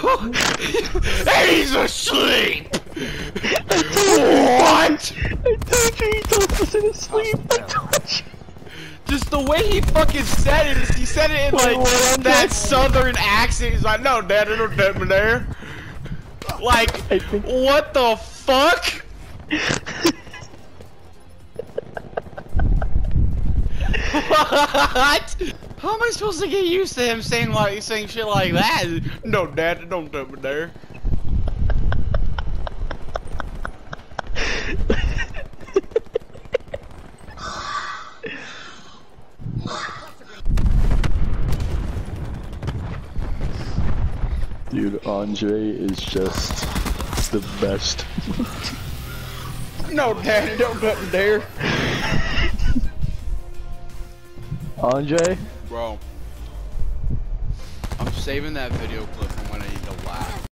He's asleep! What? I told you he wasn't asleep. I told you. Just the way he fucking said it, he said it in like that southern accent. He's like, no, Dad, I don't have me there. Like, what the fuck? What? How am I supposed to get used to him saying shit like that? No, Dad, don't put me there. Dude, Andre is just the best. No, Dad, don't put me there. Andre? Bro, I'm saving that video clip from when I need to laugh.